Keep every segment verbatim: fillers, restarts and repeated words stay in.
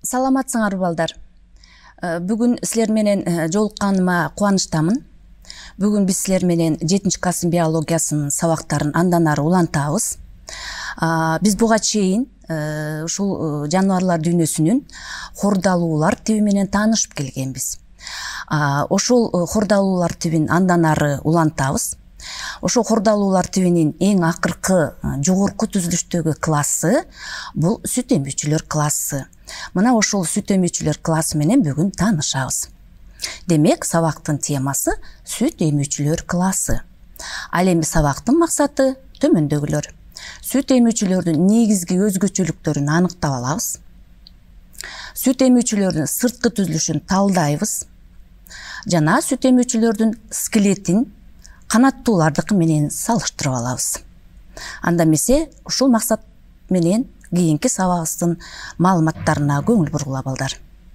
Саламатсыңар балдар. Бүгін сілер менен жолыққаныма қуаныштамын. Бүгін біз сілер менен жетинчи класстын биологиясынын сабактарын андан ары улантабыз. Біз буга чейин ушул жаныбарлар дүйнөсүнүн хордалуулар тиби менен таанышып келгенбиз. Ошол хордалуулар тибин андан ары улантабыз. Ошол хордалуулар тибинин эң акыркы жогорку түзүлүштөгү классы бул сүт эмүүчүлөр классы. Мына ошол сүт эмүүчүлөр классы менен бүгүн таанышабыз. Демек, сабактын темасы сүт эмүүчүлөр классы. Ал эми сабактын максаты төмөндөгүлөр. Сүт эмүүчүлөрдүн негизги өзгөчөлүктөрүн аныктап алабыз. Сүт эмүүчүлөрдүн сырткы түзүлүшүн талдайбыз. Жана сүт эмүүчүлөрдүн скелетин канаттуулардыкы менен салыштырып алабыз. Анда эмесе ушул максат менен кийинки сабагыбыздын маалыматтарына көңүл бургула балдар.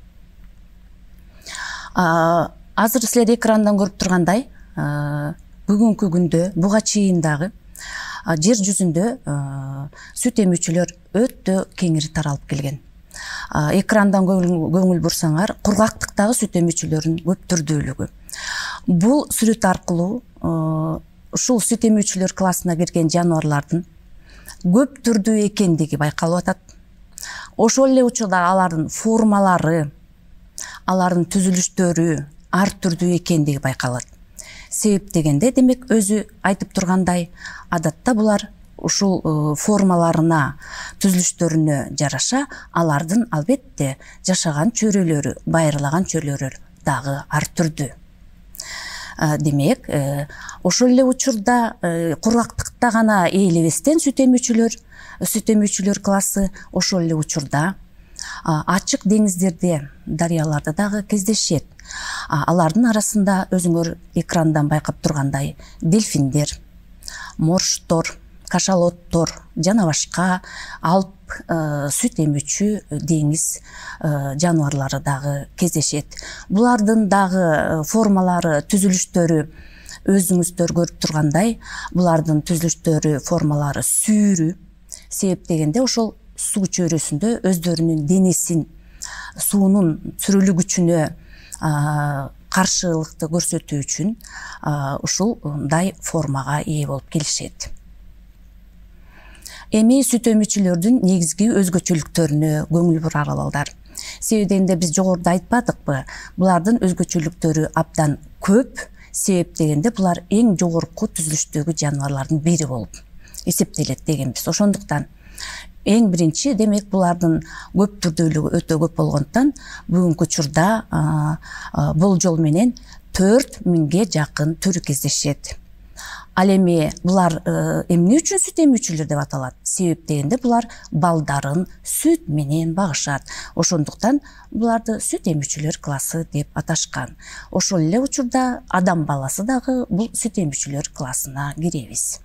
Азыр силер экрандан көрүп тургандай, бүгүнкү күндө буга чейин дагы жер жүзүндө сүт эмүүчүлөр өтө кеңири таралып келген. Экрандан көңүл бурсаңар, кургактыктагы сүт эмүүчүлөрдүн көптүрдүүлүгү. Бул сүрөт аркылуу ушул сүт эмүүчүлөр классына кирген жаныбарлардын көп түрдүү экендиги байкалып атат. Ошол эле учурда алардын формалары, алардын түзүлүштөрү ар түрдүү экендиги байкалат. Себеп дегенде, демек, өзү айтып тургандай, адатта булар ушул формаларына, түзүлүштөрүнө жараша алардын албетте жашаган чөйрөлөрү, байырлаган чөйрөлөрү дагы ар түрдүү. Демек, ошол эле учурда кургактыкта гана ээлебестен сүт эмүүчүлөр, сүт эмүүчүлөр классы ошол эле учурда ачык деңиздерде, дарыяларда дагы кездешет. Алардын арасында өзүңөр экрандан байкап тургандай дельфиндер, морждор, кашалоттор жана башка алып сүт эмүүчү деңиз жаныбарлары дагы кездешет. Булардын дагы формалары, түзүлүштөрү өзүңүздөр көрүп тургандай, булардын түзүлүштөрү, формалары сүүрү. Себеп дегенде, ошол суу чөйрөсүндө өздөрүнүн денесин суунун сүрүлүгүчүнө каршылыкты көрсөтүү үчүн ушундай формага ээ болуп келишет. Эми сүт эмүүчүлөрдүн негизги өзгөчөлүктөрүнө көңүл буралы балдар. Себеп дегенде, биз жогоруда айтпадыкпы, булардын өзгөчөлүктөрү абдан көп. Себеп дегенде, булар эң жогорку түзүлүштөгү жаныбарлардын бири болуп эсептелет дегенбиз. Ошондуктан эң биринчи, демек, булардын көп түрдүүлүгү өтө көп болгондуктан бүгүнкү учурда болжол менен төрт миңге жакын түрү кездешет. Ал эми булар эмне үчүн сүт эмүүчүлөр деп аталат? Себеп дегенде, булар балдарын сүт менен багышат. Ошондуктан буларды сүт эмүүчүлөр классы деп аташкан. Ошол эле учурда адам баласы дагы бул сүт эмүүчүлөр классына киребиз.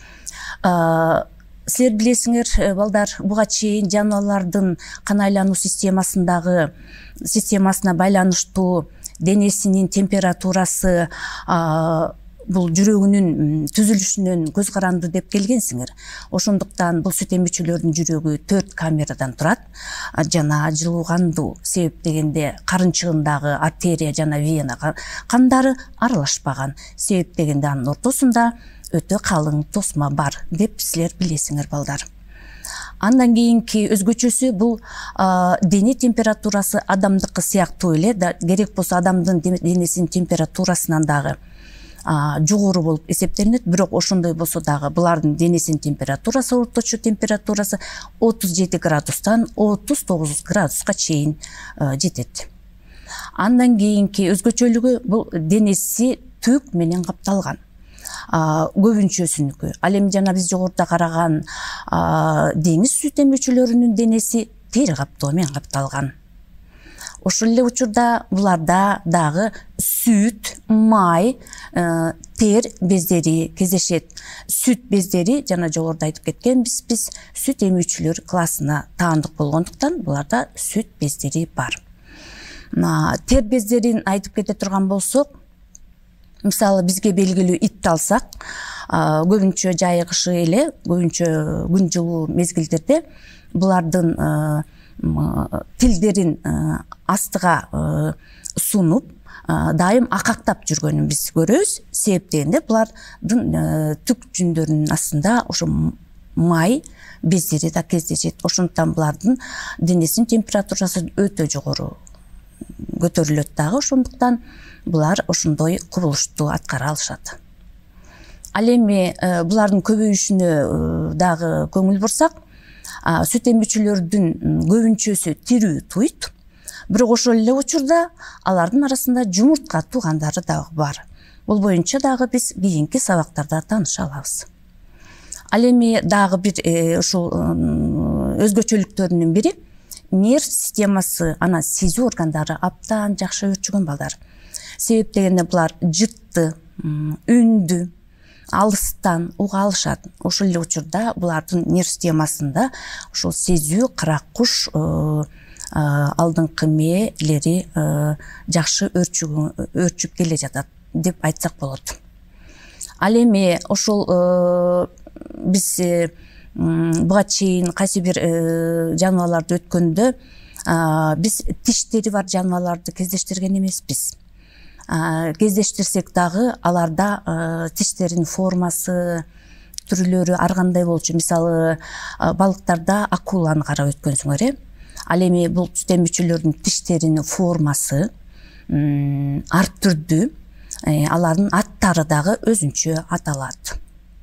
Силер билесиңер, балдар, буга чейин жаныбарлардын кан айлануу системасындагы системасына байланыштуу денесинин температурасы, бул жүрөгүнүн түзүлүшүнөн көз каранды деп келгенсиңер. Ошондуктан бул сүт эмүүчүлөрдүн жүрөгү төрт камерадан турат жана жылуу кандуу. Себеп дегенде, карынчыгындагы артерия жана вена кандары аралашпаган. Себеп дегенде, анын ортосунда өтө калың тосма бар деп силер билесиңер балдар. Андан кийинки өзгөчөсү бул дене температурасы адамдыкы сыяктуу эле, керек болсо адамдын денесинин температурасынан дагы жогору болуп эсептелинет, бирок ошондой болсо дагы булардын денесинин температурасы, орточо температурасы отуз жети градустан отуз тогуз градуска чейин жетет. Андан кийинки өзгөчөлүгү бул денеси түк менен капталган. Көбүнчөсүнүкү. Ал эми жана биз жогоруда караган деңиз сүт эмүүчүлөрүнүн денеси тери каптоо менен капталган. Ошол эле учурда буларда дагы сүт, май, тер бездери кездешет. Сүт бездери, жана жогоруда айтып кеткенбиз, биз сүт эмүүчүлөр классына таандык болгондуктан буларда сүт бездери бар. Тер бездерин айтып кете турган болсок, мисалы бизге белгилүү итти алсак, көбүнчө жай кышы эле, көбүнчө күн жылуу мезгилдерде булардын тилдерин астыга сунуп дайым акактап жүргөнүн биз көрөбүз. Себеп дегенде булардын түк жүндөрүнүн астында ошо май бездери да кездешет. Ошондуктан булардын денесинин температурасы өтө жогору көтөрүлөт дагы. Ошондуктан булар ошондой кубулушту аткара алышат. Ал эми булардын көбөйүшүнө дагы көңүл бурсак, сүт эмчүлөрдүн көбүнчөсү тирүү туйт. Бирок ошол эле учурда алардын арасында жумуртка туугандары дагы бар. Бул боюнча дагы биз кийинки сабактарда тааныша алабыз. Ал эми дагы бир ушул өзгөчөлүктөрүнүн бири нерв системасы, анан сезүү органдары абдан жакшы өрчүгөн балдар. Себеп дегенде булар жытты, үндү алыстан уга алышат. Ошол эле учурда булардын нерв системасында ошол сезүү, каракуш, алдыңкы мээлери жакшы өрчүп келе жатат деп айтсак болот. Ал эми ошол биз буга чейин кайсы бир жаныбарларды өткөндө биз тиштери бар жаныбарларды кездештирген эмеспиз. Кездештирсек дагы аларда тиштердин формасы, түрлөрү ар кандай болчу. Мисалы, балыктарда акуланы карап өткөнсүңөр, э? Ал эми бул сүт эмчүлөрдүн тиштеринин формасы ар түрдүү, алардын аттары дагы өзүнчө аталат.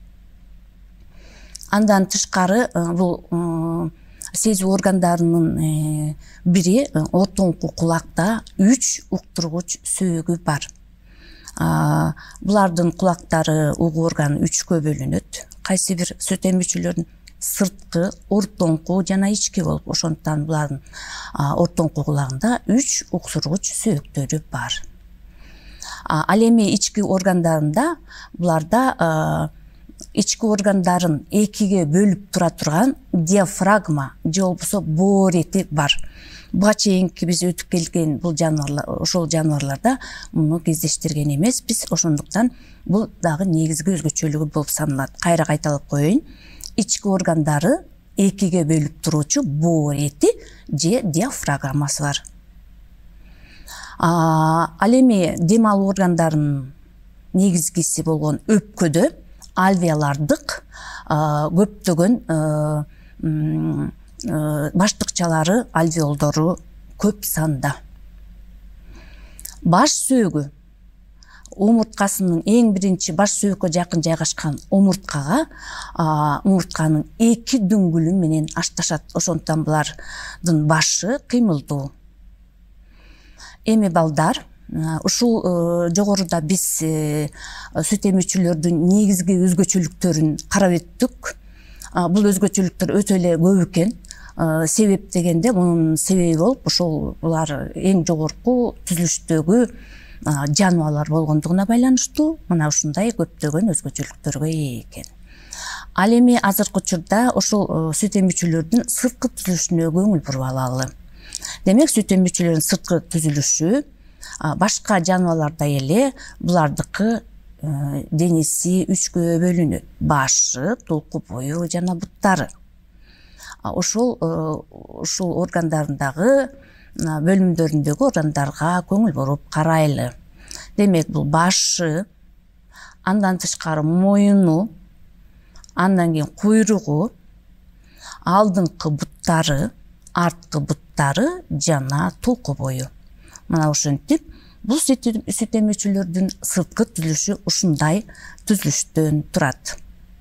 Андан тышкары бул сезүү органдарынын бири ортоңку кулакта үч уктургуч сөөгү бар. Булардын кулактары угуу органы үчкө бөлүнөт. Кайсы бир сүт эмчүлөрдүн сырткы, ортоңку жана ички болуп, ошондуктан булардын ортоңку кулагында үч уктургуч сөөктөрү бар. Ал эми ички органдарында буларда ички органдарын экиге бөлүп тура турган диафрагма же болбосо боор эти бар. Буга чейинки биз өтүп келген бул жаныбарлар, ошол жаныбарларда муну кездештирген эмеспиз. Ошондуктан бул дагы негизги өзгөчөлүгү болуп саналат. Кайра кайталап коеюн. Ички органдары экиге бөлүп туруучу боор эти же диафрагмасы бар. Ал эми дем алуу органдарынын негизгиси болгон өпкөдө альвеолардык көптөгөн баштыкчалары, альвеолдору көп санда. Баш сөөгү омурткасынын эң биринчи баш сөөккө жакын жайгашкан омурткага омуртканын эки дүңгүлү менен ашташат. Ошондуктан булардын башы кыймылдуу. Эми балдар, ушул жогоруда биз сүт эмчүлөрдүн негизги өзгөчөлүктөрүн карап өттүк. Бул өзгөчөлүктөр өтө эле көп экен. Себеп дегенде мунун себеби болуп ошол булар эң жогорку түзүлүштөгү жаныбарлар болгондугуна байланыштуу мына ушундай көптөгөн өзгөчөлүктөргө ээ экен. Ал эми азыркы учурда ошол сүт эмчүлөрдүн сырткы түзүлүшүнө көңүл буруп алалы. Демек, сүт эмчүлөрдүн сырткы түзүлүшү башка жаныбарлардай эле булардыкы денеси үчкө бөлүнөт. Башы, толку бою жана буттары. Ошол ушул органдарындагы бөлүмдөрүндөгү органдарга көңүл буруп карайлы. Демек, бул башы, андан тышкары моюну, андан кийин куйругу, алдыңкы буттары, арткы буттары жана толку бою. Мына ушинтип, бул сүт эмчүлөрдүн сырткы түзүлүшү ушундай түзүлүштөн турат.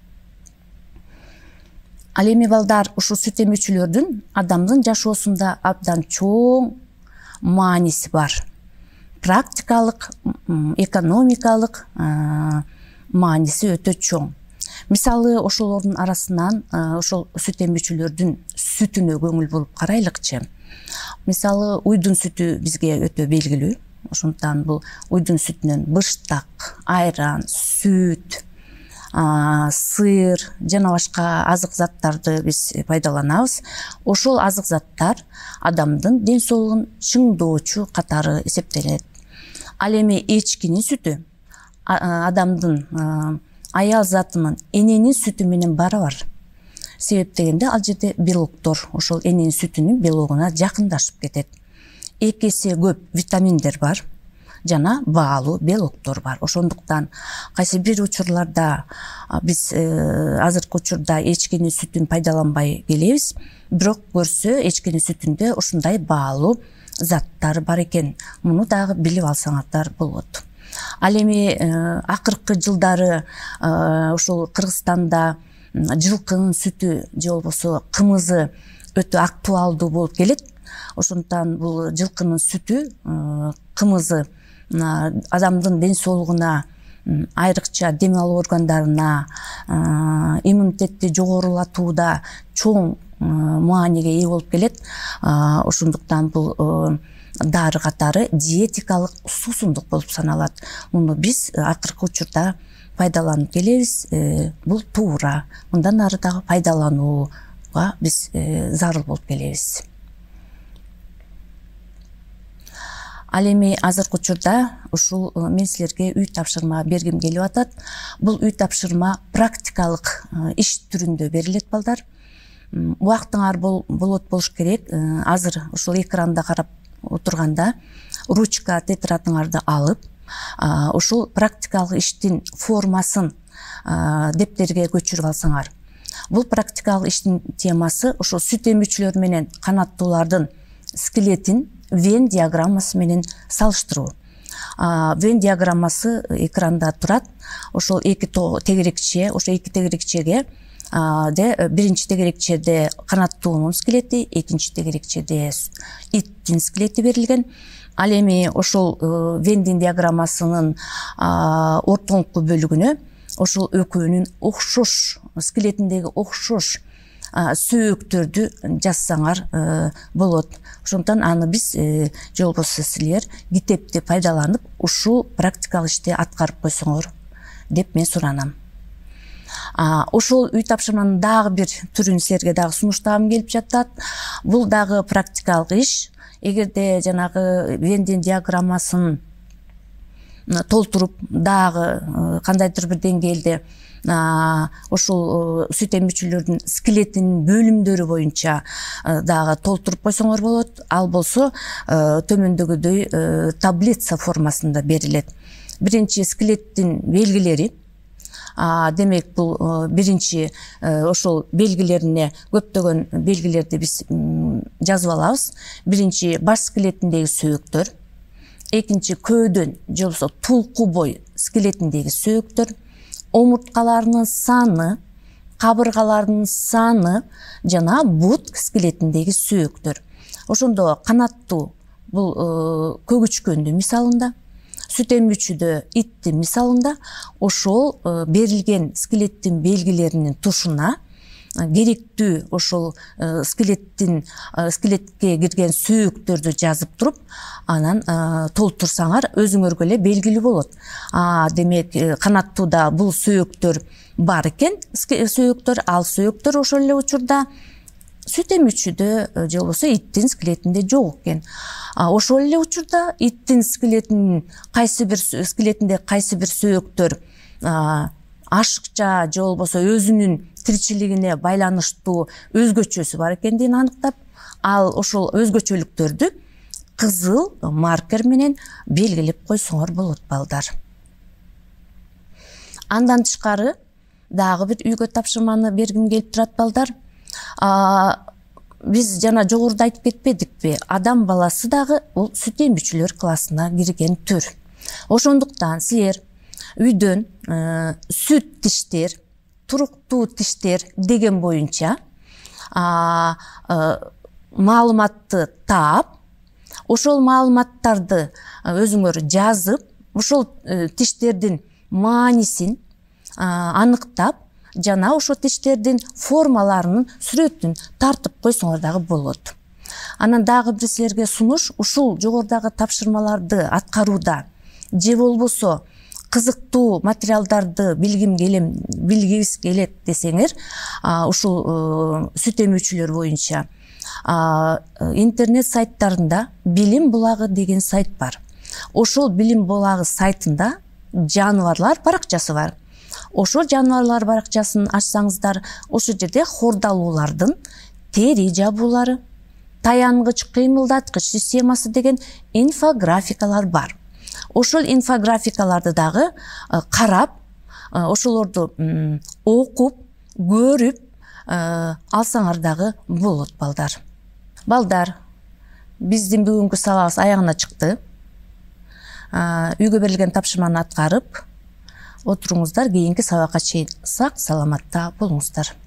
Ал эми балдар, ушул сүт эмчүлөрдүн адамдын жашоосунда абдан чоң мааниси бар. Практикалык, экономикалык мааниси өтө чоң. Мисалы, ошолордун арасынан ошол сүт эмчүлөрдүн сүтүнө көңүл буруп карайлыкчы. Мисалы, уйдун сүтү бизге өтө белгилүү. Ошондуктан бул уйдун сүтүнөн быштак, айран, сүт, сыр жана башка азык заттарды биз пайдаланабыз. Ошол азык заттар адамдын ден соолугун чыңдоочу катары эсептелет. Ал эми эчкинин сүтү адамдын аял затынын эненин сүтү менен барабар. себеп дегенде ал жерде белоктор ошол эненин сүтүнүн белогуна жакындашып кетет. Эки эсе көп витаминдер бар жана баалуу белоктор бар. Ошондуктан кайсы бир учурларда биз азыркы учурда эчкинин сүтүн пайдаланбай келебиз, бирок көрсө эчкинин сүтүндө ушундай баалуу заттар бар экен. Муну дагы билип алсаңыздар болот. Ал эми акыркы жылдары ошол Кыргызстанда жылкынын сүтү же болбосо кымызы өтө актуалдуу болуп келет. Ошондуктан бул жылкынын сүтү, кымызы адамдын ден соолугуна, айрыкча дем алуу органдарына, иммунитетти жогорулатууда чоң мааниге ээ болуп келет. Ошондуктан бул дары катары диетикалык суусундук болуп саналат. Муну биз акыркы учурда пайдаланып келебиз. Бул туура. Мындан ары дагы пайдаланууга биз зарыл болуп келебиз. Ал эми азыркы учурда ушул мен силерге үй тапшырма бергим келип атат. Бул үй тапшырма практикалык иш түрүндө берилет балдар. Убактыңар болот болуш керек. Азыр ушул экранда карап отурганда ручка тетрадыңарды алып, ушул практикалык иштин формасын дептерге көчүрүп алсаңар. Бул практикалык иштин темасы ошол сүт эмүүчүлөр менен канаттуулардын скелетин Вен диаграммасы менен салыштыруу. Вен диаграммасы экранда турат. Ошол эки тегерекче, ошол эки тегерекчеге де биринчи тегерекчеде канаттуунун скелети, экинчи тегерекчеде иттин скелети берилген. Ал эми ошол Вендин диаграммасынын ортоңку бөлүгүнө ошол экөөнүн окшош скелетиндеги окшош сөөктөрдү жазсаңар болот. Ошондуктан аны биз же болбосо силер китепти пайдаланып ушул практикалык ишти аткарып койсоңор деп мен суранам. Ошол үй тапшырманын дагы бир түрүн силерге дагы сунуштагым келип жатат. Бул дагы практикалык иш. Эгерде жанагы Вендин диаграммасын толтуруп дагы кандайдыр бир деңгээлде ошол сүт эмүүчүлөрдүн скелетинин бөлүмдөрү боюнча дагы толтуруп койсоңор болот. Ал болсо төмөндөгүдөй таблица формасында берилет. Биринчи скелеттин белгилери. Демек бул биринчи ошол белгилерине көптөгөн белгилерди биз жазып алабыз. Биринчи баш скелетиндеги сөөктөр, экинчи көөдөн же болбосо тулку бой скелетиндеги сөөктөр, омурткаларынын саны, кабыргаларынын саны жана бут скелетиндеги сөөктөр. Ошондо канаттуу бул көгүчкөндүн мисалында, сүт эмүүчүдө иттин мисалында ошол берилген скелеттин белгилеринин тушуна керектүү ошол скелеттин скелетке кирген сөөктөрдү жазып туруп, анан толтурсаңар өзүңөргө эле белгилүү болот. Демек канаттууда бул сөөктөр бар экен, сөөктөр, ал сөөктөр ошол эле учурда сүт эмүүчүдө же болбосо иттин скелетинде жок экен. Ошол эле учурда иттин скелетинин кайсы бир скелетинде кайсы бир сөөктөр ашыкча же болбосо өзүнүн тиричилигине байланыштуу өзгөчөсү бар экендигин аныктап, ал ошол өзгөчөлүктөрдү кызыл маркер менен белгилеп койсоңор болот балдар. Андан тышкары дагы бир үйгө тапшырманы бергим келип турат балдар. Биз жана жогоруда айтып кетпедикпи? Адам баласы дагы бул сүт эмүүчүлөр классына кирген түр. Ошондуктан силер үйдөн сүт тиштер, туруктуу тиштер деген боюнча маалыматты таап, ошол маалыматтарды өзүңөр жазып, ошол тиштердин маанисин аныктап, жана ошол тиштердин формаларынын сүрөтүн тартып койсоңор дагы болот. Анан дагы бир силерге сунуш, ушул жогорудагы тапшырмаларды аткарууда же болбосо кызыктуу материалдарды билгим келем, билгибиз келет десеңер, ушул сүт эмүүчүлөр боюнча интернет сайттарында Билим булагы деген сайт бар. Ошол Билим булагы сайтында жаныбарлар баракчасы бар. ошо жаныбарлар баракчасын ачсаңыздар, ошол жерде хордалуулардын тери жабуулары, таянгыч кыймылдаткыч системасы деген инфографикалар бар. Ошол инфографикаларды дагы карап, ошолорду окуп, көрүп алсаңар дагы болот балдар. Балдар, биздин бүгүнкү сабагыбыз аягына чыкты. Үйгө берилген тапшырманы аткарып отуруңуздар, кийинки сабакка чейин сак саламатта болуңуздар.